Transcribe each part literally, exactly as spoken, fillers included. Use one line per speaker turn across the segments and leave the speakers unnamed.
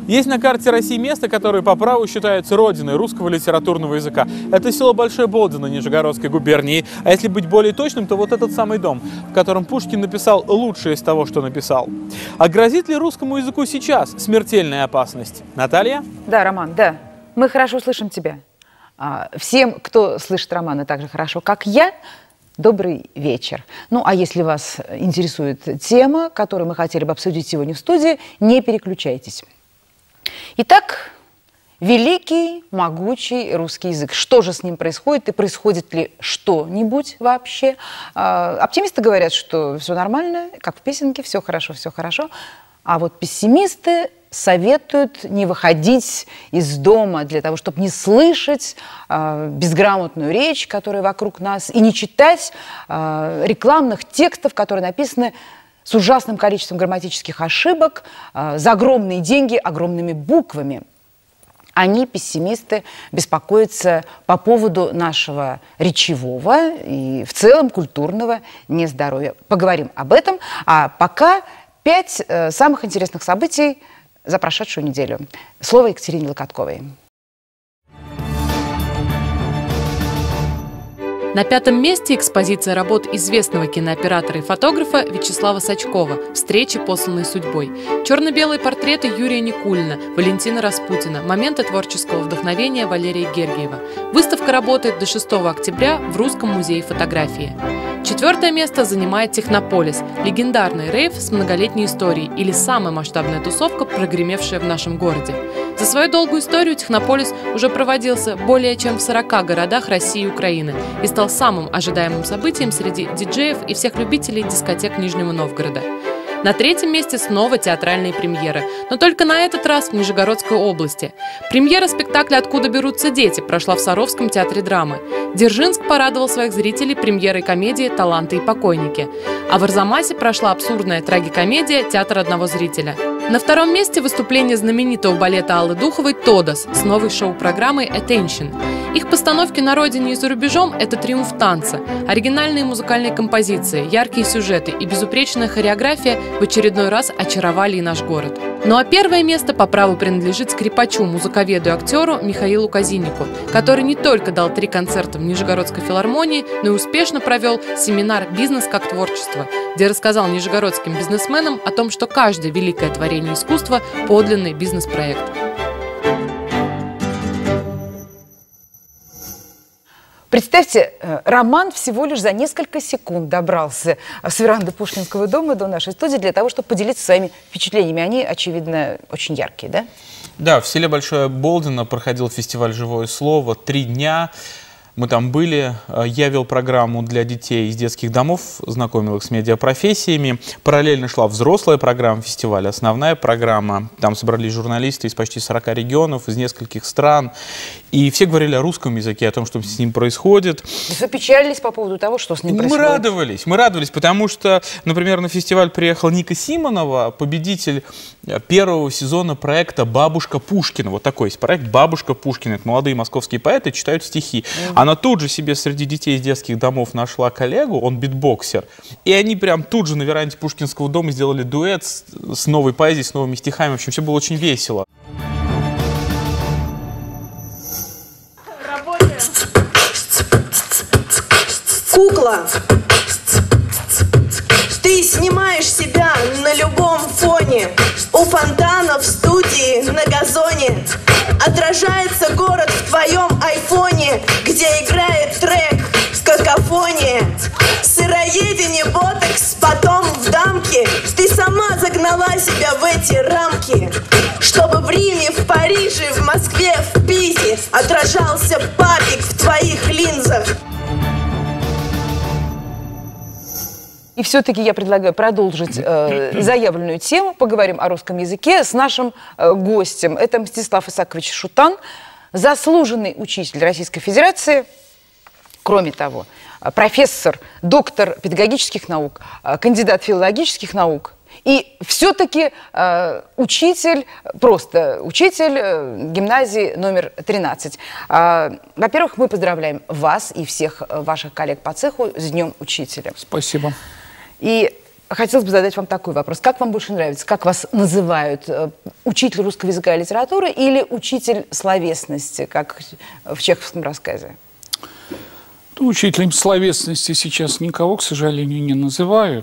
Есть на карте России место, которое по праву считается родиной русского литературного языка. Это село Большое Болдино Нижегородской губернии. А если быть более точным, то вот этот самый дом, в котором Пушкин написал лучшее из того, что написал. А грозит ли русскому языку сейчас смертельная опасность? Наталья?
Да, Роман, да. Мы хорошо слышим тебя. Всем, кто слышит Романа так же хорошо, как я, добрый вечер. Ну, а если вас интересует тема, которую мы хотели бы обсудить сегодня в студии, не переключайтесь. Итак, великий, могучий русский язык. Что же с ним происходит и происходит ли что-нибудь вообще? Оптимисты говорят, что все нормально, как в песенке, все хорошо, все хорошо. А вот пессимисты советуют не выходить из дома для того, чтобы не слышать э, безграмотную речь, которая вокруг нас, и не читать э, рекламных текстов, которые написаны с ужасным количеством грамматических ошибок, э, за огромные деньги, огромными буквами. Они, пессимисты, беспокоятся по поводу нашего речевого и в целом культурного нездоровья. Поговорим об этом. А пока пять э, самых интересных событий за прошедшую неделю. Слово Екатерине Локотковой.
На пятом месте экспозиция работ известного кинооператора и фотографа Вячеслава Сачкова «Встречи, посланные судьбой». Черно-белые портреты Юрия Никулина, Валентина Распутина, моменты творческого вдохновения Валерия Гергиева. Выставка работает до шестого октября в Русском музее фотографии. Четвертое место занимает Технополис – легендарный рейв с многолетней историей или самая масштабная тусовка, прогремевшая в нашем городе. За свою долгую историю Технополис уже проводился более чем в сорока городах России и Украины и стал самым ожидаемым событием среди диджеев и всех любителей дискотек Нижнего Новгорода. На третьем месте снова театральные премьеры, но только на этот раз в Нижегородской области. Премьера спектакля «Откуда берутся дети» прошла в Саровском театре драмы. Дзержинск порадовал своих зрителей премьерой комедии «Таланты и покойники». А в Арзамасе прошла абсурдная трагикомедия «Театр одного зрителя». На втором месте выступление знаменитого балета Аллы Духовой «Тодос» с новой шоу-программой «Attention». Их постановки на родине и за рубежом – это триумф танца. Оригинальные музыкальные композиции, яркие сюжеты и безупречная хореография в очередной раз очаровали и наш город. Ну а первое место по праву принадлежит скрипачу, музыковеду и актеру Михаилу Казиннику, который не только дал три концерта в Нижегородской филармонии, но и успешно провел семинар «Бизнес как творчество», где рассказал нижегородским бизнесменам о том, что каждое великое творение искусства – подлинный бизнес-проект.
Представьте, Роман всего лишь за несколько секунд добрался с веранды Пушкинского дома до нашей студии для того, чтобы поделиться своими впечатлениями. Они, очевидно, очень яркие, да?
Да, в селе Большое Болдино проходил фестиваль «Живое слово». Три дня мы там были. Я вел программу для детей из детских домов, знакомил их с медиапрофессиями. Параллельно шла взрослая программа фестиваля, основная программа. Там собрались журналисты из почти сорока регионов, из нескольких стран. И все говорили о русском языке, о том, что с ним происходит.
Вы печалились по поводу того, что с ним происходит?
Мы радовались, мы радовались, потому что, например, на фестиваль приехала Ника Симонова, победитель первого сезона проекта «Бабушка Пушкина». Вот такой есть проект «Бабушка Пушкина». Это молодые московские поэты читают стихи. Mm-hmm. Она тут же себе среди детей из детских домов нашла коллегу, он битбоксер. И они прям тут же на веранде Пушкинского дома сделали дуэт с, с новой поэзией, с новыми стихами. В общем, все было очень весело.
Кукла, ты снимаешь себя на любом фоне. У фонтана, в студии, на газоне отражается город в твоем айфоне, где играет трек «Какофония». Сыроедение, ботокс, потом в дамке. Ты сама загнала себя в эти рамки, чтобы в Риме, в Париже, в Москве, в Пизе отражался папик в твоих линзах.
И все-таки я предлагаю продолжить э, заявленную тему. Поговорим о русском языке с нашим э, гостем. Это Мстислав Исакович Шутан, заслуженный учитель Российской Федерации. Кроме того, профессор, доктор педагогических наук, кандидат филологических наук. И все-таки э, учитель, просто учитель э, гимназии номер тринадцать. Э, Во-первых, мы поздравляем вас и всех ваших коллег по цеху с Днем Учителя.
Спасибо.
И хотелось бы задать вам такой вопрос. Как вам больше нравится? Как вас называют? Учитель русского языка и литературы или учитель словесности, как в чеховском рассказе?
Учителем словесности сейчас никого, к сожалению, не называют.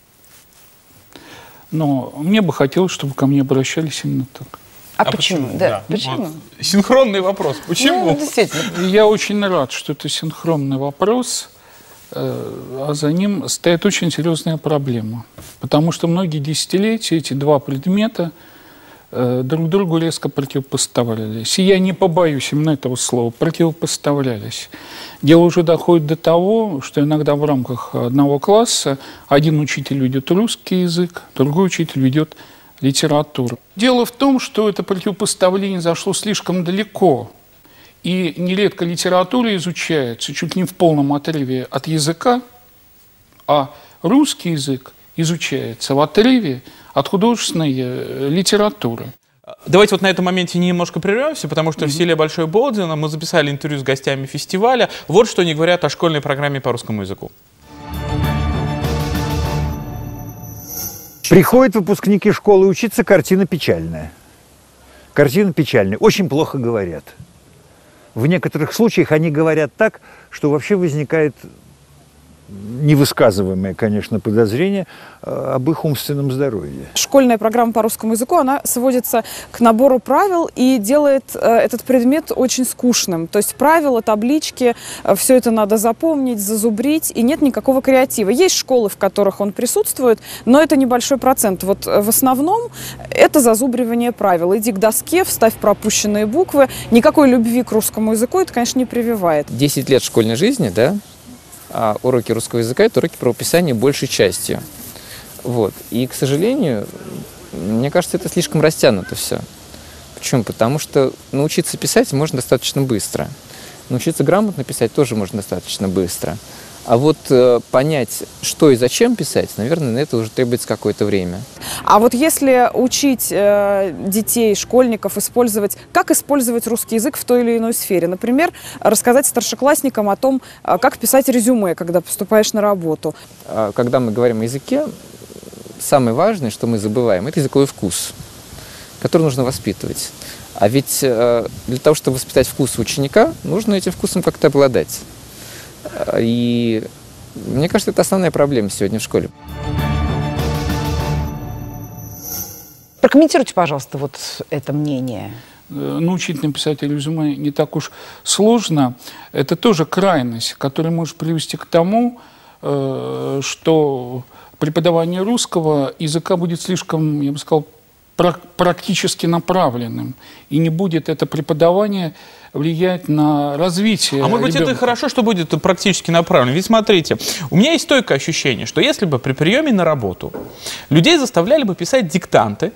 Но мне бы хотелось, чтобы ко мне обращались именно так.
А, а почему? почему? Да.
Да.
Почему?
Вот. Синхронный вопрос. Почему?
Ну, действительно.
Я очень рад, что это синхронный вопрос, а за ним стоит очень серьезная проблема. Потому что многие десятилетия эти два предмета друг другу резко противопоставлялись. И я не побоюсь именно этого слова, противопоставлялись. Дело уже доходит до того, что иногда в рамках одного класса один учитель ведет русский язык, другой учитель ведет литературу. Дело в том, что это противопоставление зашло слишком далеко. И нередко литература изучается чуть ли не в полном отрыве от языка, а русский язык изучается в отрыве от художественной литературы.
Давайте вот на этом моменте немножко прервемся, потому что mm-hmm. в селе Большой Болдино мы записали интервью с гостями фестиваля. Вот что они говорят о школьной программе по русскому языку.
Приходят выпускники школы учиться, картина печальная. Картина печальная. Очень плохо говорят. В некоторых случаях они говорят так, что вообще возникает невысказываемое, конечно, подозрение об их умственном здоровье.
Школьная программа по русскому языку, она сводится к набору правил и делает э, этот предмет очень скучным. То есть правила, таблички, э, все это надо запомнить, зазубрить, и нет никакого креатива. Есть школы, в которых он присутствует, но это небольшой процент. Вот э, в основном это зазубривание правил. Иди к доске, вставь пропущенные буквы. Никакой любви к русскому языку это, конечно, не прививает.
десять лет школьной жизни, да? А уроки русского языка – это уроки правописания большей частью. Вот. И, к сожалению, мне кажется, это слишком растянуто все. Почему? Потому что научиться писать можно достаточно быстро. Научиться грамотно писать тоже можно достаточно быстро. А вот э, понять, что и зачем писать, наверное, на это уже требуется какое-то время.
А вот если учить э, детей, школьников использовать, как использовать русский язык в той или иной сфере, например, рассказать старшеклассникам о том, как писать резюме, когда поступаешь на работу.
Когда мы говорим о языке, самое важное, что мы забываем, это языковой вкус, который нужно воспитывать. А ведь э, для того, чтобы воспитать вкус у ученика, нужно этим вкусом как-то обладать. И мне кажется, это основная проблема сегодня в школе.
Прокомментируйте, пожалуйста, вот это мнение.
Научить написать резюме не так уж сложно. Это тоже крайность, которая может привести к тому, что преподавание русского языка будет слишком, я бы сказал, практически направленным. И не будет это преподавание влиять на развитие
А может быть,
ребенка.
это хорошо, что будет практически направлено. Ведь смотрите, у меня есть стойкое ощущение, что если бы при приеме на работу людей заставляли бы писать диктанты,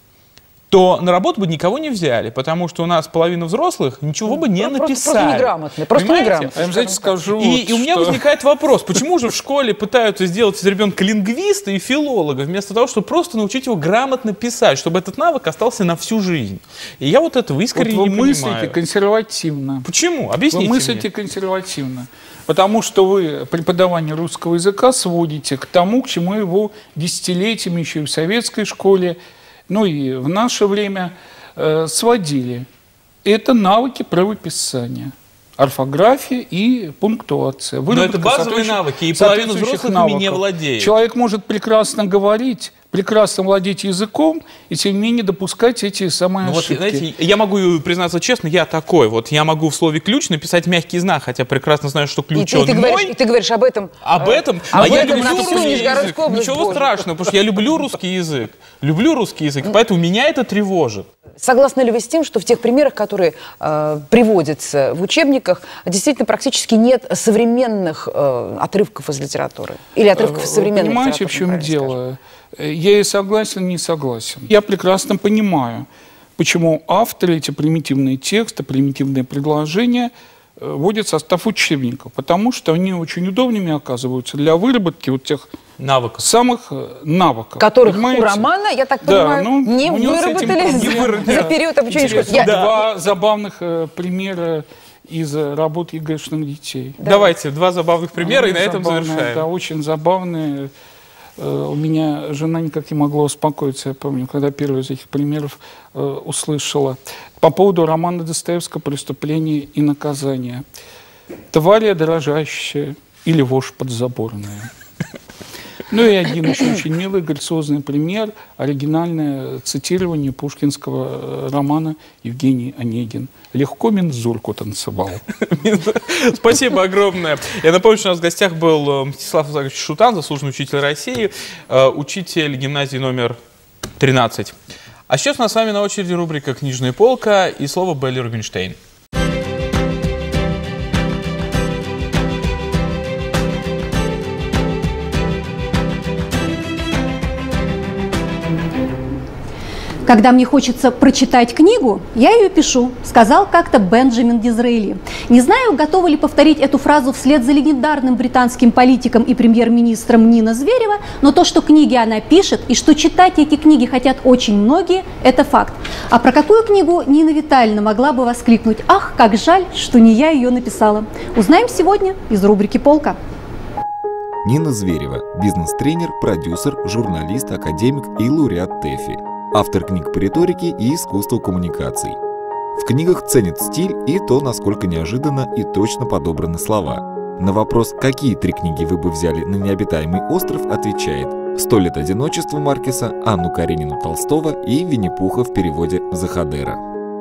то на работу бы никого не взяли, потому что у нас половина взрослых ничего бы не
просто,
написали.
Просто неграмотные. Просто неграмотные.
А я, знаете, скажу,
и,
вот,
и у меня
что...
возникает вопрос, почему же в школе пытаются сделать из ребенка лингвиста и филолога, вместо того, чтобы просто научить его грамотно писать, чтобы этот навык остался на всю жизнь. И я вот этого искренне
вот вы
не
мыслите
понимаю.
консервативно.
Почему? Объясните
Вы мыслите
мне.
консервативно. Потому что вы преподавание русского языка сводите к тому, к чему его десятилетиями еще и в советской школе, ну и в наше время э, сводили. Это навыки правописания. Орфография и пунктуация.
Но это базовые навыки, и половина взрослых ими не владеет.
Человек может прекрасно говорить, прекрасно владеть языком, и тем не менее допускать эти самые
ну
ошибки.
Вот, знаете, я могу признаться честно, я такой. Вот я могу в слове «ключ» написать мягкий знак, хотя прекрасно знаю, что ключ
и,
он
и, ты
мой.
говоришь, и ты говоришь об этом.
Об этом?
Об
а я
этом
люблю
на всю
русский
Нижегородскую
язык.
область,
Ничего
Боже.
страшного, потому что я люблю русский язык. Люблю русский язык, поэтому меня это тревожит.
Согласны ли вы с тем, что в тех примерах, которые э, приводятся в учебниках, действительно практически нет современных э, отрывков из литературы? Или отрывков из современной
Понимаете,
литературы?
в чем дело? Я и согласен, и не согласен. Я прекрасно понимаю, почему авторы эти примитивные тексты, примитивные предложения вводят в состав учебников, потому что они очень удобными оказываются для выработки вот тех
навыков.
самых навыков.
Которых
понимаете?
у Романа, я так
Да,
понимаю,
ну,
не
у него с этим
выработали
проблем
за,
нет.
за период обучения школы.
Интересно, два забавных э, примера из работ ЕГЭшных детей.
Да. Давайте два забавных примера,
Ну,
и на этом
забавные,
завершаем.
Да, очень забавные. У меня жена никак не могла успокоиться, я помню, когда первый из этих примеров э, услышала. По поводу романа Достоевского «Преступление и наказание». «Тварь дрожащая» или «Вошь подзаборная». Ну и один еще очень милый, грациозный пример, оригинальное цитирование пушкинского романа Евгений Онегин. «Легко мензурку танцевал».
Спасибо огромное. Я напомню, что у нас в гостях был Мстислав Исаакович Шутан, заслуженный учитель России, учитель гимназии номер тринадцать. А сейчас у нас с вами на очереди рубрика «Книжная полка» и слово Белли Рубинштейн.
Когда мне хочется прочитать книгу, я ее пишу, сказал как-то Бенджамин Дизраэли. Не знаю, готова ли повторить эту фразу вслед за легендарным британским политиком и премьер-министром Нина Зверева, но то, что книги она пишет и что читать эти книги хотят очень многие, это факт. А про какую книгу Нина Витальевна могла бы воскликнуть: «Ах, как жаль, что не я ее написала». Узнаем сегодня из рубрики «Полка».
Нина Зверева – бизнес-тренер, продюсер, журналист, академик и лауреат ТЭФИ. Автор книг по риторике и искусству коммуникаций. В книгах ценит стиль и то, насколько неожиданно и точно подобраны слова. На вопрос, какие три книги вы бы взяли на необитаемый остров, отвечает: «Сто лет одиночества» Маркеса, Анну Каренину Толстого и Винни-Пуха в переводе Захадера.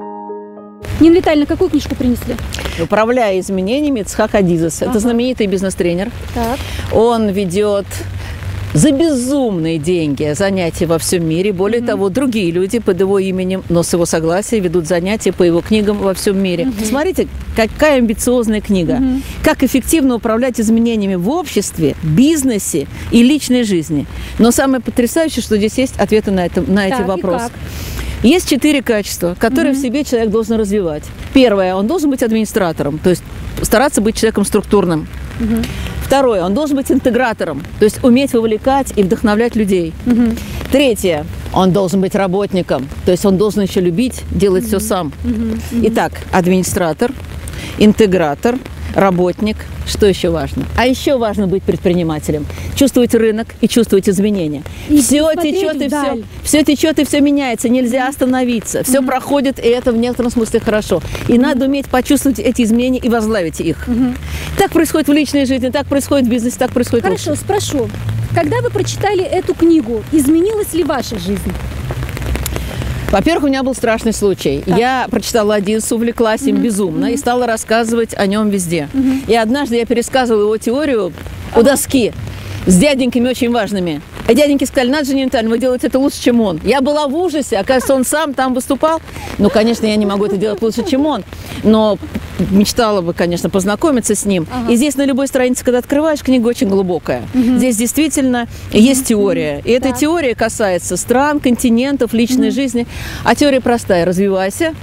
Нина Витальевна, какую книжку принесли?
«Управляя изменениями» Ицхак Адизес. Ага. Это знаменитый бизнес-тренер. Так. Он ведет за безумные деньги занятия во всем мире. Более mm-hmm. того, другие люди под его именем, но с его согласия, ведут занятия по его книгам во всем мире. Mm-hmm. Смотрите, какая амбициозная книга. Mm-hmm. Как эффективно управлять изменениями в обществе, бизнесе и личной жизни. Но самое потрясающее, что здесь есть ответы на, это, на эти вопросы. Есть четыре качества, которые mm-hmm. в себе человек должен развивать. Первое, он должен быть администратором, то есть стараться быть человеком структурным. Mm-hmm. Второе, он должен быть интегратором, то есть уметь вовлекать и вдохновлять людей. Mm-hmm. Третье, он должен быть работником, то есть он должен еще любить делать mm-hmm. все сам. Mm-hmm. Итак, администратор, интегратор, работник. Что еще важно? А еще важно быть предпринимателем. Чувствовать рынок и чувствовать изменения. И все течет и все, все течет и все меняется. Нельзя остановиться. Все mm-hmm. проходит, и это в некотором смысле хорошо. И mm-hmm. надо уметь почувствовать эти изменения и возглавить их. Mm-hmm. Так происходит в личной жизни, так происходит в бизнесе, так происходит
Хорошо,
в
Хорошо, спрошу. Когда вы прочитали эту книгу, изменилась ли ваша жизнь?
Во-первых, у меня был страшный случай. Так. Я прочитала Адизеса, увлеклась им mm-hmm. безумно mm-hmm. и стала рассказывать о нем везде. Mm-hmm. И однажды я пересказывала его теорию у доски с дяденьками очень важными. И дяденьки сказали: Надя Витальевна, вы делаете это лучше, чем он. Я была в ужасе, оказывается, он сам там выступал. Ну, конечно, я не могу это делать лучше, чем он. Но мечтала бы, конечно, познакомиться с ним. Ага. И здесь на любой странице, когда открываешь, книга очень глубокая. Угу. Здесь действительно угу. есть теория. И эта так. теория касается стран, континентов, личной угу. жизни. А теория простая: развивайся.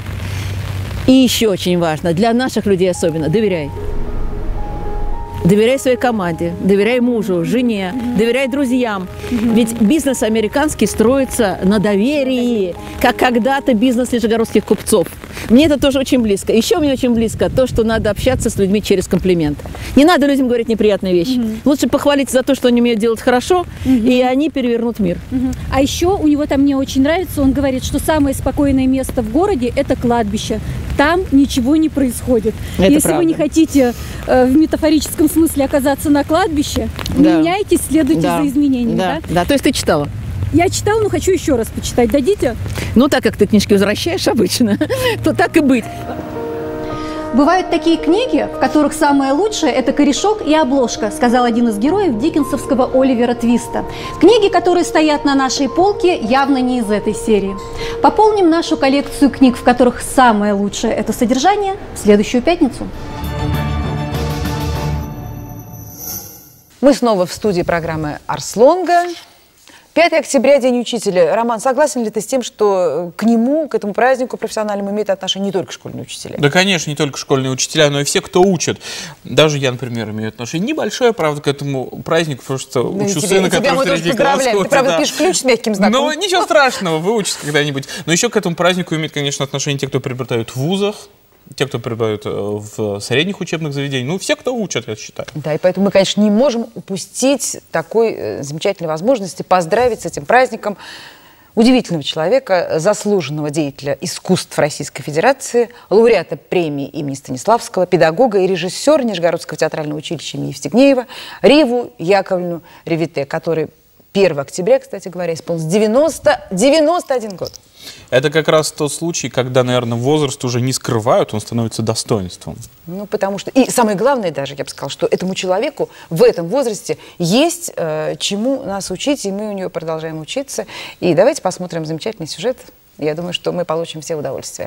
И еще очень важно, для наших людей особенно, доверяй. Доверяй своей команде, доверяй мужу, жене, mm-hmm. доверяй друзьям. Mm-hmm. Ведь бизнес американский строится на доверии, как когда-то бизнес нижегородских купцов. Мне это тоже очень близко. Еще мне очень близко то, что надо общаться с людьми через комплимент. Не надо людям говорить неприятные вещи. Mm-hmm. Лучше похвалить за то, что они умеют делать хорошо, mm-hmm. и они перевернут мир.
Mm-hmm. А еще у него там мне очень нравится, он говорит, что самое спокойное место в городе – это кладбище. Там ничего не происходит.
Это
Если
правда.
вы не хотите э, в метафорическом смысле оказаться на кладбище, да. меняйтесь, следуйте
да.
за изменениями.
Да.
Да?
да, то есть ты читала?
Я читала, но хочу еще раз почитать. Дадите?
Ну, так как ты книжки возвращаешь обычно, то так и быть.
Бывают такие книги, в которых самое лучшее – это корешок и обложка, сказал один из героев диккенсовского Оливера Твиста. Книги, которые стоят на нашей полке, явно не из этой серии. Пополним нашу коллекцию книг, в которых самое лучшее – это содержание, в следующую пятницу.
Мы снова в студии программы «Арслонга». пятое октября, День учителя. Роман, согласен ли ты с тем, что к нему, к этому празднику профессиональному имеют отношение не только школьные учителя?
Да, конечно, не только школьные учителя, но и все, кто учат. Даже я, например, имею отношение небольшое, правда, к этому празднику, потому что
ну,
учу
тебе,
сына,
тебя
который в третий класс ходит.
Ты, правда,
да.
пишешь ключ с мягким знаком.
Ну, ничего страшного, выучится когда-нибудь. Но еще к этому празднику имеют, конечно, отношение те, кто преподают в вузах. те, кто преподают в средних учебных заведениях, ну, все, кто учат, я считаю.
Да, и поэтому мы, конечно, не можем упустить такой э, замечательной возможности поздравить с этим праздником удивительного человека, заслуженного деятеля искусств Российской Федерации, лауреата премии имени Станиславского, педагога и режиссера Нижегородского театрального училища имени Евстигнеева Риву Яковлевну Ревите, который первого октября, кстати говоря, исполнился девяносто, девяносто один год.
Это как раз тот случай, когда, наверное, возраст уже не скрывают, он становится достоинством.
Ну, потому что... И самое главное даже, я бы сказала, что этому человеку в этом возрасте есть э, чему нас учить, и мы у него продолжаем учиться. И давайте посмотрим замечательный сюжет. Я думаю, что мы получим все удовольствие.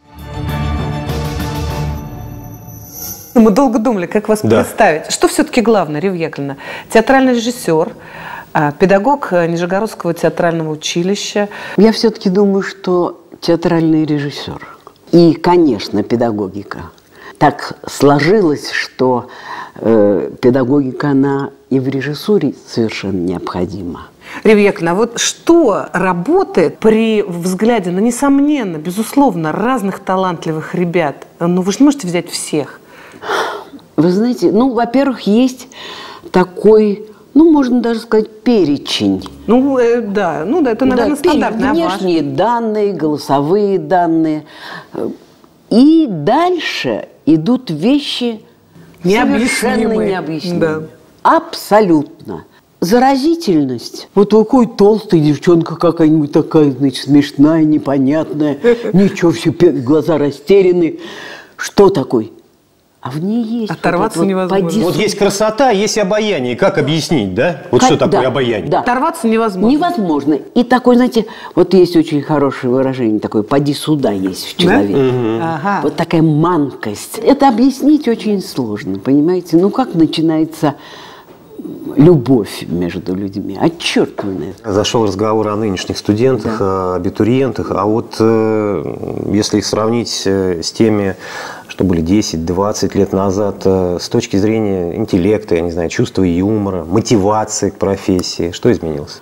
Мы долго думали, как вас
Да.
представить. Что все-таки главное, Рива Яковлевна? Театральный режиссер, педагог Нижегородского театрального училища.
Я все-таки думаю, что театральный режиссер и, конечно, педагогика. Так сложилось, что э, педагогика, она и в режиссуре совершенно необходима.
Рива Яковлевна, а вот что работает при взгляде на, несомненно, безусловно, разных талантливых ребят? Ну, вы же не можете взять всех.
Вы знаете, ну, во-первых, есть такой... Ну, можно даже сказать, перечень.
Ну, э, да, ну, да, это, наверное,
да,
стандартно.
Внешние данные, голосовые данные. И дальше идут вещи совершенно необъяснимые. Да. Абсолютно. Заразительность. Вот такой толстая девчонка какая-нибудь такая, значит, смешная, непонятная. Ничего, все глаза растеряны. Что такой? А в ней есть...
Оторваться
вот
невозможно.
Вот, вот есть красота, есть обаяние. Как объяснить, да? Вот как, что такое
да,
обаяние?
Да.
Оторваться невозможно.
Невозможно. И такое, знаете, вот есть очень хорошее выражение, такое «поди сюда» есть в человеке.
Да? Угу. Ага.
Вот такая манкость. Это объяснить очень сложно, понимаете? Ну, как начинается любовь между людьми? А черт его знает.
Зашел разговор о нынешних студентах, да. абитуриентах. А вот э, если их сравнить э, с теми, что были десять-двадцать лет назад, э, с точки зрения интеллекта, я не знаю, чувства юмора, мотивации к профессии, что изменилось?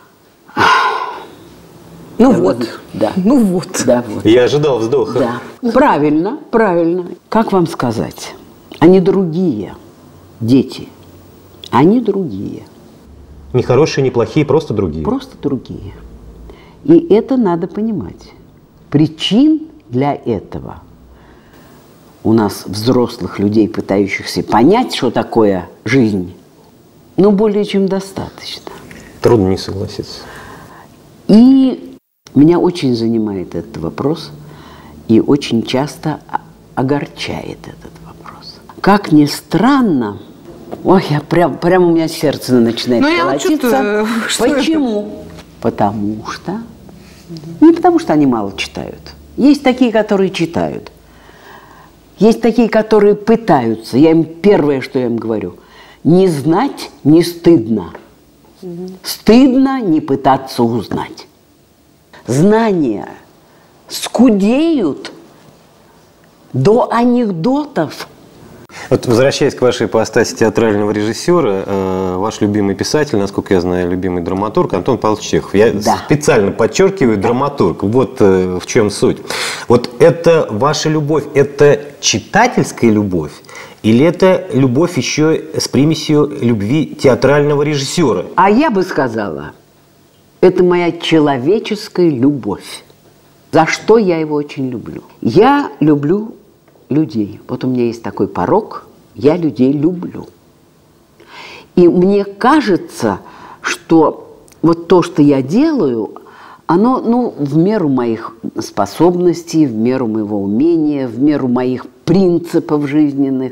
Ну
да,
вот.
Да.
Ну вот.
Да, вот.
Я ожидал вздоха.
Да. Правильно, правильно. Как вам сказать? Они другие дети. Они другие.
Не хорошие, не плохие, просто другие.
Просто другие. И это надо понимать. Причин для этого у нас, взрослых людей, пытающихся понять, что такое жизнь, ну, более чем достаточно.
Трудно не согласиться.
И меня очень занимает этот вопрос, и очень часто огорчает этот вопрос. Как ни странно, ой, я прям, прям у меня сердце начинает
ну,
колотиться. Почему? Это? Потому что... Не потому что они мало читают. Есть такие, которые читают. Есть такие, которые пытаются. Я им первое, что я им говорю. Не знать не стыдно. Угу. Стыдно не пытаться узнать. Знания скудеют до анекдотов.
Вот, возвращаясь к вашей ипостаси театрального режиссера, э, ваш любимый писатель, насколько я знаю, любимый драматург Антон Павлович Чехов. Я да. специально подчеркиваю драматург. Вот э, в чем суть. Вот это ваша любовь, это читательская любовь или это любовь еще с примесью любви театрального режиссера?
А я бы сказала, это моя человеческая любовь. За что я его очень люблю? Я люблю людей. Вот у меня есть такой порок, я людей люблю. И мне кажется, что вот то, что я делаю, оно, ну, в меру моих способностей, в меру моего умения, в меру моих принципов жизненных,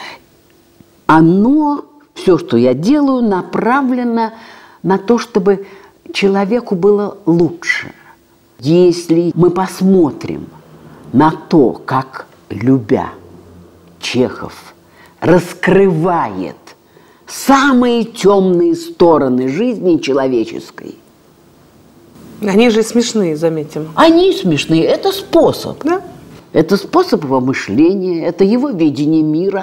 оно, все, что я делаю, направлено на то, чтобы человеку было лучше. Если мы посмотрим на то, как любя, Чехов раскрывает самые темные стороны жизни человеческой.
Они же смешные, заметим.
Они смешные. Это способ.
Да?
Это способ его мышления, это его видение мира.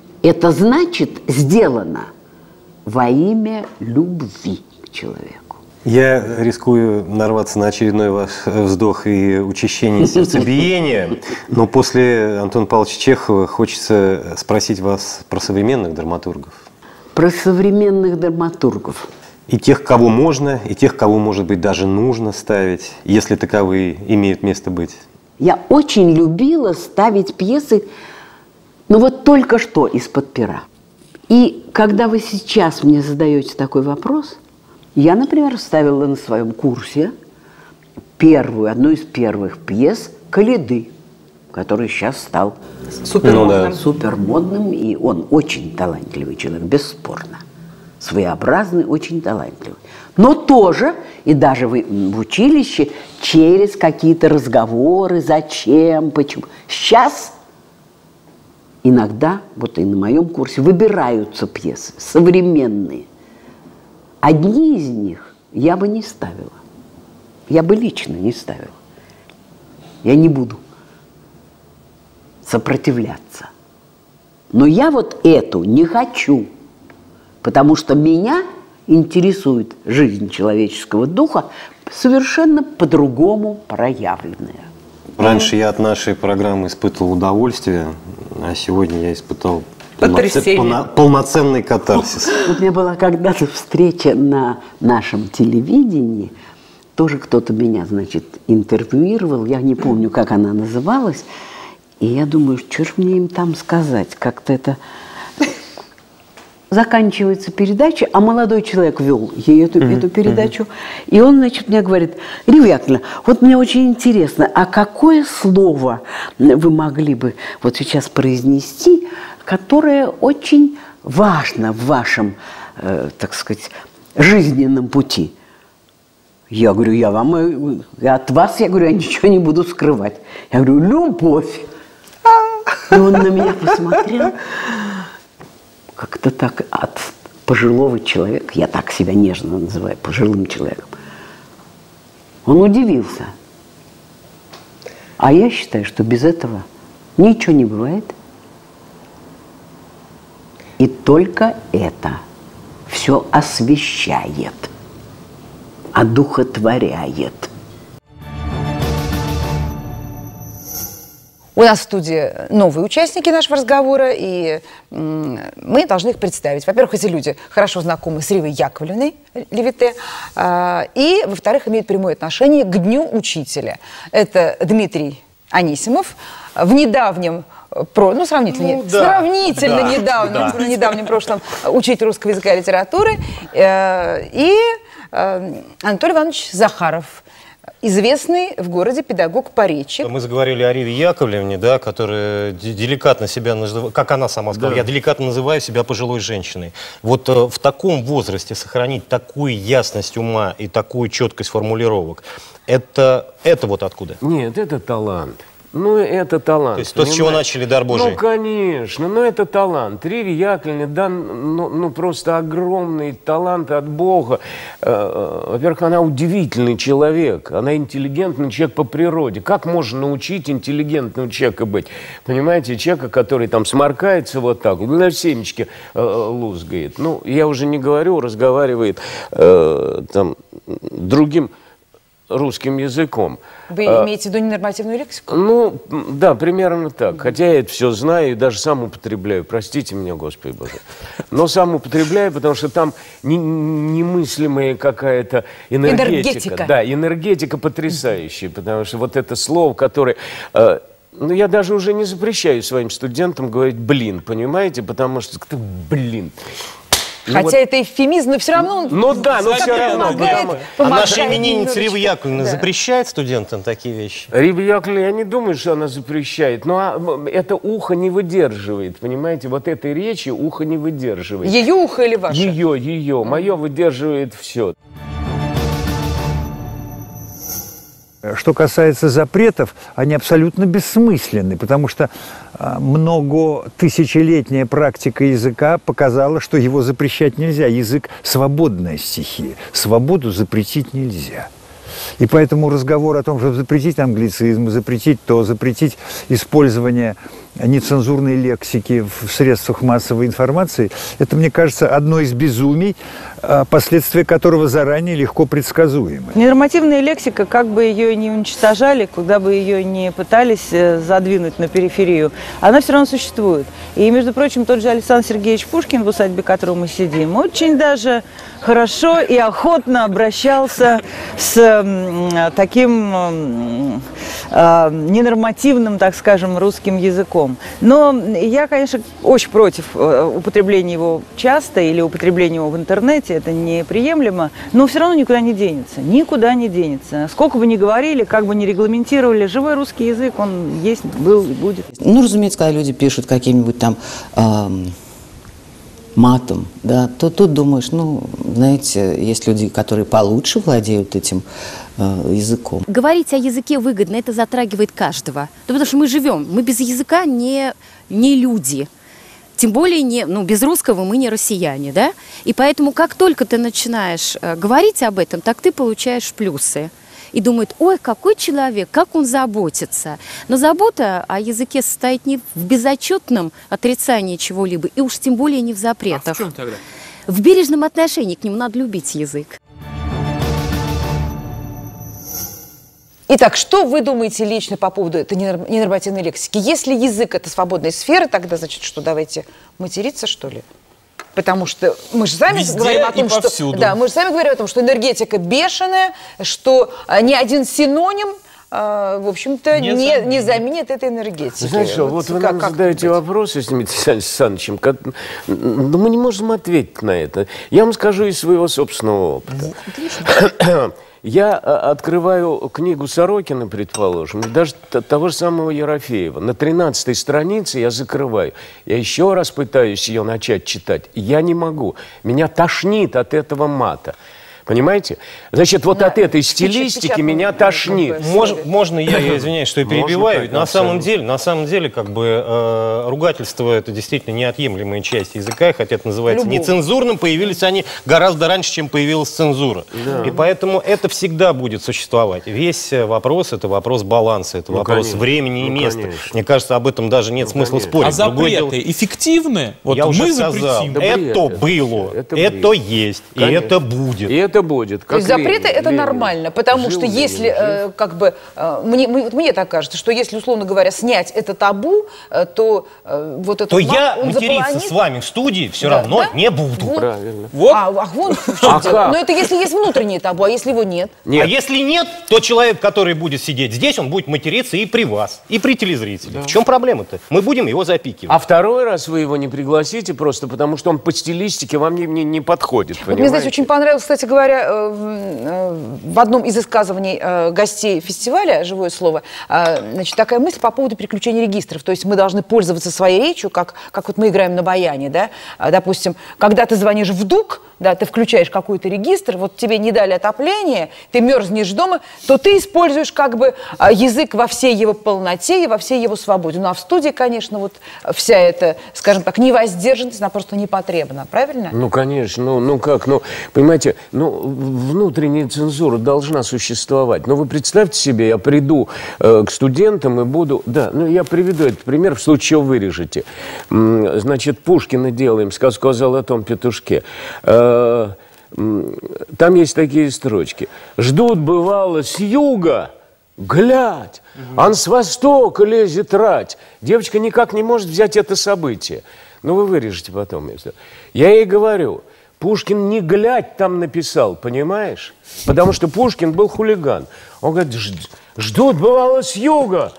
Это значит сделано во имя любви к человеку.
Я рискую нарваться на очередной ваш вздох и учащение сердцебиения, но после Антона Павловича Чехова хочется спросить вас про современных драматургов.
Про современных драматургов.
И тех, кого можно, и тех, кого, может быть, даже нужно ставить, если таковые имеют место быть.
Я очень любила ставить пьесы, ну вот только что из-под пера. И когда вы сейчас мне задаете такой вопрос, я, например, ставила на своем курсе первую, одну из первых пьес «Каледы», который сейчас стал супермодным. Ну, да. супермодным, и он очень талантливый человек, бесспорно. Своеобразный, очень талантливый. Но тоже, и даже в, в училище, через какие-то разговоры, зачем, почему. Сейчас иногда, вот и на моем курсе, выбираются пьесы современные. Одни из них я бы не ставила. Я бы лично не ставила. Я не буду сопротивляться. Но я вот эту не хочу, потому что меня интересует жизнь человеческого духа совершенно по-другому проявленная.
Раньше я от нашей программы испытывал удовольствие, а сегодня я испытал полноцен... полно... полноценный катарсис.
У меня была когда-то встреча на нашем телевидении, тоже кто-то меня, значит, интервьюировал, я не помню, как она называлась, и я думаю, что же мне им там сказать, как-то это... Заканчивается передача, а молодой человек вел ей эту, mm-hmm. эту передачу, mm-hmm. и он, значит, мне говорит: Ирина Яковлевна, вот мне очень интересно, а какое слово вы могли бы вот сейчас произнести, которое очень важно в вашем, э, так сказать, жизненном пути? Я говорю, я вам, я от вас, я говорю, я ничего не буду скрывать. Я говорю, любовь. И он на меня посмотрел. Как-то так от пожилого человека, я так себя нежно называю, пожилым человеком, он удивился. А я считаю, что без этого ничего не бывает. И только это все освещает, одухотворяет.
У нас в студии новые участники нашего разговора, и мы должны их представить. Во-первых, эти люди хорошо знакомы с Ривой Яковлевной Левите, и, во-вторых, имеют прямое отношение к Дню Учителя. Это Дмитрий Анисимов. В недавнем, про, ну, сравнительно, ну, да, сравнительно да, недавнем, да. недавнем прошлом учитель русского языка и литературы, и Анатолий Иванович Захаров, известный в городе педагог-поречик.
Мы заговорили о Риве Яковлевне, да, которая деликатно себя называет, как она сама сказала, да. я деликатно называю себя пожилой женщиной. Вот э, в таком возрасте сохранить такую ясность ума и такую четкость формулировок, это, это вот откуда?
Нет, это талант. Ну, это талант.
То есть то, с чего начали дар Божий?
Ну, конечно, ну, это талант. Риве Яковлевне дан, ну, ну, просто огромный талант от Бога. Во-первых, она удивительный человек, она интеллигентный человек по природе. Как можно научить интеллигентного человека быть? Понимаете, человека, который там сморкается вот так, на семечке э, лузгает. Ну, я уже не говорю, разговаривает э, там другим русским языком.
Вы а, имеете в виду ненормативную лексику?
Ну, да, примерно так. Хотя я это все знаю и даже сам употребляю. Простите меня, Господи Боже. Но сам употребляю, потому что там не, немыслимая какая-то энергетика. Энергетика. Да, энергетика потрясающая. Потому что вот это слово, которое... Э, ну, я даже уже не запрещаю своим студентам говорить «блин», понимаете? Потому что кто блин.
Ну, хотя вот, это эвфемизм, но все равно...
Ну да, но все равно.
Помогает,
а наша именинница Рива Яковлевна да. запрещает студентам такие вещи?
Рива Яковлевна, я не думаю, что она запрещает. Но это ухо не выдерживает, понимаете? Вот этой речи ухо не выдерживает.
Ее ухо или ваше?
Ее, ее. Мое выдерживает все.
Что касается запретов, они абсолютно бессмысленны, потому что многотысячелетняя практика языка показала, что его запрещать нельзя. Язык – свободная стихия. Свободу запретить нельзя. И поэтому разговор о том, чтобы запретить англицизм, запретить то, запретить использование нецензурной лексики в средствах массовой информации, это, мне кажется, одно из безумий, последствия которого заранее легко предсказуемы.
Ненормативная лексика, как бы ее не уничтожали, куда бы ее не пытались задвинуть на периферию, она все равно существует. И, между прочим, тот же Александр Сергеевич Пушкин, в усадьбе которого мы сидим, очень даже хорошо и охотно обращался с таким э, ненормативным, так скажем, русским языком. Но я, конечно, очень против употребления его часто или употребления его в интернете, это неприемлемо, но все равно никуда не денется, никуда не денется. Сколько бы ни говорили, как бы ни регламентировали, живой русский язык, он есть, был и будет.
Ну, разумеется, когда люди пишут каким-нибудь там эм, матом, да, то тут думаешь, ну, знаете, есть люди, которые получше владеют этим э, языком.
Говорить о языке выгодно, это затрагивает каждого. Да, потому что мы живем, мы без языка не, не люди. Тем более, не, ну, без русского мы не россияне, да? И поэтому, как только ты начинаешь э, говорить об этом, так ты получаешь плюсы. И думают, ой, какой человек, как он заботится. Но забота о языке состоит не в безотчетном отрицании чего-либо, и уж тем более не в запретах. А в чем тогда? В бережном отношении к нему, надо любить язык.
Итак, что вы думаете лично по поводу этой ненормативной лексики? Если язык – это свободная сфера, тогда, значит, что, давайте материться, что ли? Потому что мы же сами
Везде
говорим о том,
и
что
повсюду.
да, мы же сами говорим о том, что энергетика бешеная, что а, ни один синоним, а, в общем-то, не, не, не заменит этой энергетики.
Знаешь, вот, вот вы
как,
нам
как
задаете
быть?
вопросы с Дмитрием Александровичем, как, но мы не можем ответить на это. Я вам скажу из своего собственного опыта. Отлично. Я открываю книгу Сорокина, предположим, даже того же самого Ерофеева. На тринадцатой странице я закрываю. Я еще раз пытаюсь ее начать читать. Я не могу. Меня тошнит от этого мата. Понимаете? Значит, вот да, от этой стилистики меня тошнит.
Можно, можно я, я извиняюсь, что я перебиваю. Можно, на самом деле, на самом деле, как бы э, ругательство — это действительно неотъемлемая часть языка, хотя это называется Любовь. Нецензурным. Появились они гораздо раньше, чем появилась цензура. Да. И поэтому это всегда будет существовать. Весь вопрос — это вопрос баланса, это ну, вопрос конечно. времени и ну, места. Конечно. Мне кажется, об этом даже нет ну, смысла конечно. спорить.
А запреты дело... эффективны? Вот
я
мы
уже
запретим.
сказал. Да, это было, это, это есть, конечно. и это будет.
И это будет.
То есть запреты это Ленин. нормально, потому жил, что если, э, как бы, э, мне, вот мне так кажется, что если, условно говоря, снять это табу, э, то э, вот это...
То я материться с вами в студии все да, равно да? не буду.
Вот.
Правильно.
Вот. А, а вон в чем дело. Но это если есть внутреннее табу, а если его нет?
нет? А если нет, то человек, который будет сидеть здесь, он будет материться и при вас, и при телезрителях. Да. В чем проблема-то? Мы будем его запикивать.
А второй раз вы его не пригласите просто потому, что он по стилистике вам не, не, не подходит.
Вот мне, знаете, очень понравилось, кстати говоря, в одном из высказываний гостей фестиваля «Живое слово», значит, такая мысль по поводу переключения регистров. То есть мы должны пользоваться своей речью, как, как вот мы играем на баяне, да? Допустим, когда ты звонишь в ДУК, да, ты включаешь какой-то регистр, вот тебе не дали отопление, ты мерзнешь дома, то ты используешь как бы язык во всей его полноте и во всей его свободе. Ну а в студии, конечно, вот вся эта, скажем так, невоздержанность, она просто не потребна, правильно?
Ну, конечно, ну, ну как, ну, понимаете, ну, внутренняя цензура должна существовать. Но вы представьте себе, я приду э, к студентам и буду, да, ну, я приведу этот пример, в случае чего вырежете. Значит, Пушкина делаем, сказку о золотом петушке. Там есть такие строчки. Ждут, бывало, с юга, глядь, ан с востока лезет рать. Девочка никак не может взять это событие. Ну, вы вырежете потом. Я ей говорю, Пушкин не глядь там написал, понимаешь? Потому что Пушкин был хулиган. Он говорит, ждут, бывало, с юга,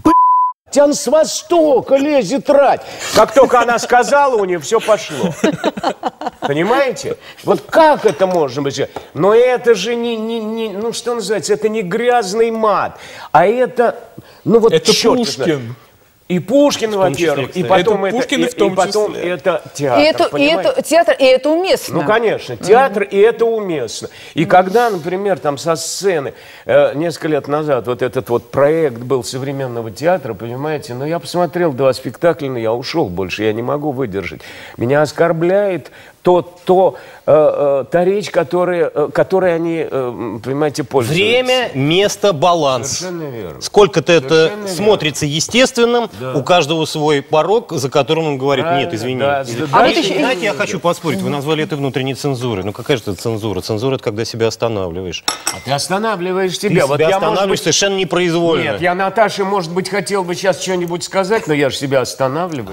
ан с востока лезет рать. Как только она сказала, у нее все пошло. Понимаете? Вот как это можно быть? Но это же не, не, не, ну что называется, это не грязный мат, а это, ну вот
это
черт
Пушкин.
Знает. И Пушкин, во-первых, и потом это,
Пушкин,
и,
и в том
и потом
числе.
это театр,
и это, и это театр, и это уместно.
Ну, конечно, театр, mm-hmm. и это уместно. И mm-hmm. когда, например, там со сцены, э, несколько лет назад, вот этот вот проект был современного театра, понимаете, но я посмотрел два спектакля, но я ушел больше, я не могу выдержать. Меня оскорбляет то, то, э, э, та речь, которая, э, которой они, э, понимаете, пользуются.
Время, место, баланс.
Совершенно верно.
Сколько-то это
Совершенно
смотрится верно. естественным,
Да.
у каждого свой порог, за которым он говорит,
Правильно,
нет, извини.
да,
Или-
да,
А
да,
вот
да,
еще-
да.
знаете, я хочу поспорить, вы назвали это внутренней цензурой. Ну какая же это цензура? Цензура — это когда себя останавливаешь.
А ты останавливаешь себя.
Ты
Вот
себя
я, может
останавливаешь
быть-
совершенно непроизвольно.
Нет, я Наташе, может быть, хотел бы сейчас что-нибудь сказать, но я же себя останавливаю.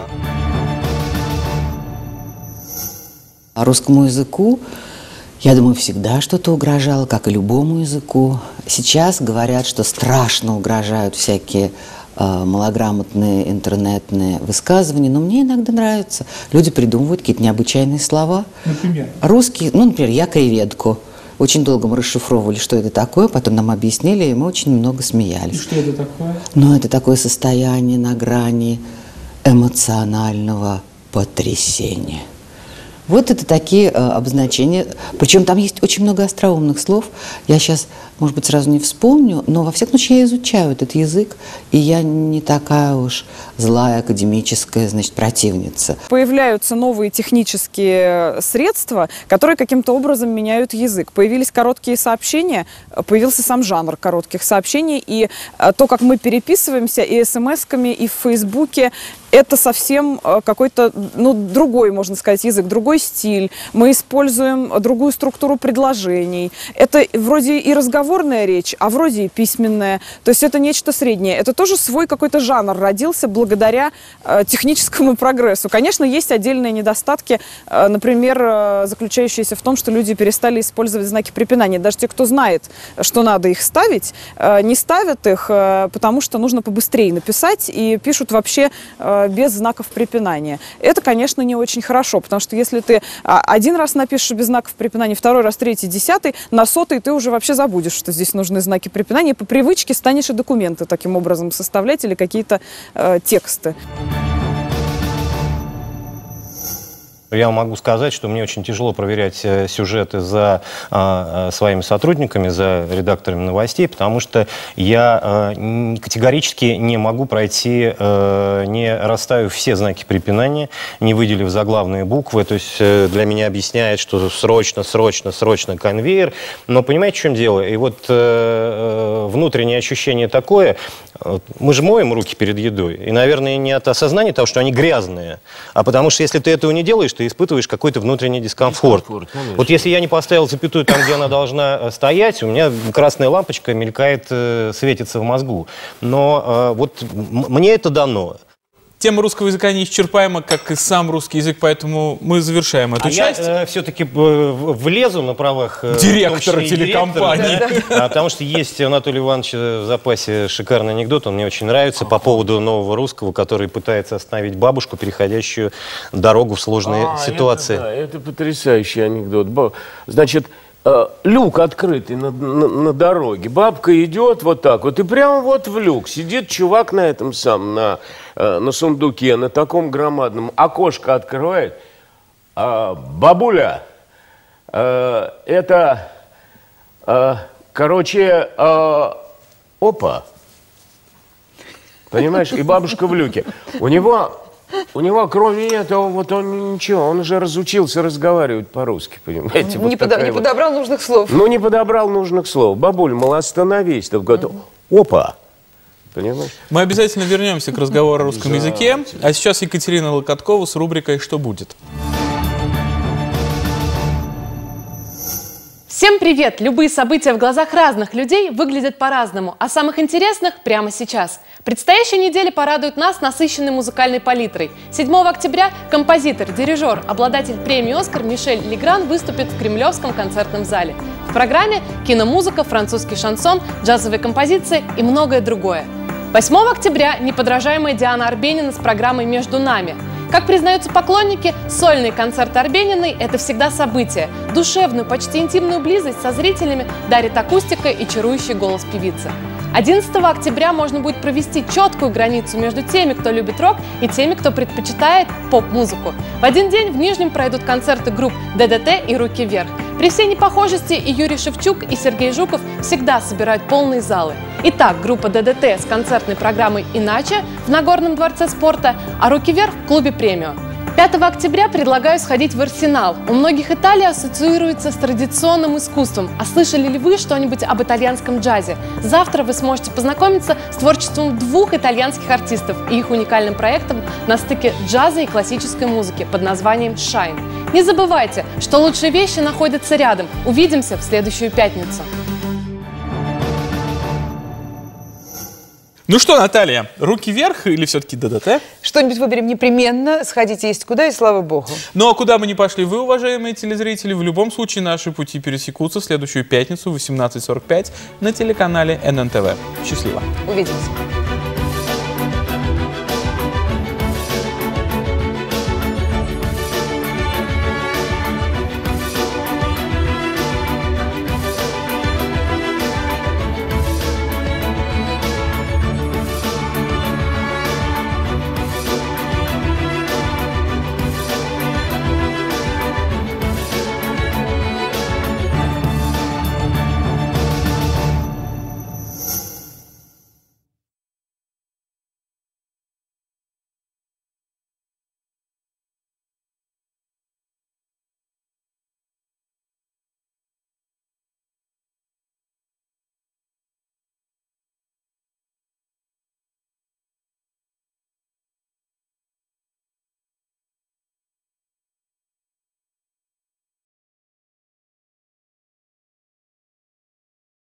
А русскому языку, я думаю, всегда что-то угрожало, как и любому языку. Сейчас говорят, что страшно угрожают всякие э, малограмотные интернетные высказывания, но мне иногда нравится. Люди придумывают какие-то необычайные слова.
Например?
Русские, ну, например, я креветку. Очень долго мы расшифровывали, что это такое, потом нам объяснили, и мы очень много смеялись.
И что это такое?
Но это такое состояние на грани эмоционального потрясения. Вот это такие э, обозначения. Причем там есть очень много остроумных слов. Я сейчас, может быть, сразу не вспомню, но во всяком случае я изучаю этот язык, и я не такая уж злая академическая, значит, противница.
Появляются новые технические средства, которые каким-то образом меняют язык. Появились короткие сообщения, появился сам жанр коротких сообщений, и э, то, как мы переписываемся и смс-ками, и в Фейсбуке, это совсем э, какой-то, ну, другой, можно сказать, язык, другой стиль. Мы используем другую структуру предложений. Это вроде и разговорная речь, а вроде и письменная. То есть это нечто среднее. Это тоже свой какой-то жанр родился благодаря э, техническому прогрессу. Конечно, есть отдельные недостатки, э, например, э, заключающиеся в том, что люди перестали использовать знаки препинания. Даже те, кто знает, что надо их ставить, э, не ставят их, э, потому что нужно побыстрее написать, и пишут вообще э, без знаков препинания. Это, конечно, не очень хорошо, потому что если ты один раз напишешь без знаков препинания, второй раз, третий, десятый, на сотый ты уже вообще забудешь, что здесь нужны знаки препинания, и по привычке станешь и документы таким образом составлять или какие-то э, тексты.
Я могу сказать, что мне очень тяжело проверять э, сюжеты за э, своими сотрудниками, за редакторами новостей, потому что я э, категорически не могу пройти, э, не расставив все знаки препинания, не выделив заглавные буквы. То есть э, для меня объясняет, что срочно, срочно, срочно конвейер. Но понимаете, в чем дело? И вот э, внутреннее ощущение такое, э, мы же моем руки перед едой. И, наверное, не от осознания того, что они грязные, а потому что если ты этого не делаешь, ты испытываешь какой-то внутренний дискомфорт. дискомфорт вот если я не поставил запятую там, где она должна стоять, у меня красная лампочка мелькает, светится в мозгу. Но вот мне это дано.
Тема русского языка неисчерпаема, как и сам русский язык, поэтому мы завершаем эту
а
часть.
Я э, все-таки влезу на правах э,
директора телекомпании.
Директора, да, потому что есть у Анатолия Ивановича в запасе шикарный анекдот, он мне очень нравится, по поводу нового русского, который пытается остановить бабушку, переходящую дорогу в сложные
а,
ситуации.
Это, да, это потрясающий анекдот. Значит, люк открытый на, на, на дороге, бабка идет вот так вот, и прямо вот в люк сидит чувак на этом самом, на, на сундуке, на таком громадном, окошко открывает. А, бабуля, а, это, а, короче, а, опа, понимаешь, и бабушка в люке. У него... У него, кроме этого, вот он ничего, он уже разучился разговаривать по-русски, понимаете?
Не,
вот
подо, не
вот.
подобрал нужных слов.
Ну, не подобрал нужных слов. Бабуль, мол, остановись. Mm-hmm. Опа! Понимаешь?
Мы обязательно вернемся к разговору о русском языке. А сейчас Екатерина Локоткова с рубрикой «Что будет?».
Всем привет! Любые события в глазах разных людей выглядят по-разному, а самых интересных прямо сейчас. Предстоящая неделя порадует нас насыщенной музыкальной палитрой. седьмого октября композитор, дирижер, обладатель премии «Оскар» Мишель Легран выступит в Кремлевском концертном зале. В программе киномузыка, французский шансон, джазовые композиции и многое другое. восьмого октября неподражаемая Диана Арбенина с программой «Между нами». Как признаются поклонники, сольные концерты Арбениной – это всегда событие. Душевную, почти интимную близость со зрителями дарит акустика и чарующий голос певицы. одиннадцатого октября можно будет провести четкую границу между теми, кто любит рок, и теми, кто предпочитает поп-музыку. В один день в Нижнем пройдут концерты групп ДДТ и «Руки вверх». При всей непохожести и Юрий Шевчук, и Сергей Жуков всегда собирают полные залы. Итак, группа ДДТ с концертной программой «Иначе» в Нагорном дворце спорта, а «Руки вверх» в клубе «Премио». пятого октября предлагаю сходить в Арсенал. У многих Италия ассоциируется с традиционным искусством. А слышали ли вы что-нибудь об итальянском джазе? Завтра вы сможете познакомиться с творчеством двух итальянских артистов и их уникальным проектом на стыке джаза и классической музыки под названием «Shine». Не забывайте, что лучшие вещи находятся рядом. Увидимся в следующую пятницу.
Ну что, Наталья, руки вверх или все-таки ДДТ?
Что-нибудь выберем непременно, сходите есть куда, и слава богу.
Ну а куда бы ни пошли вы, уважаемые телезрители, в любом случае наши пути пересекутся в следующую пятницу в восемнадцать сорок пять на телеканале эн эн тэ вэ. Счастливо.
Увидимся.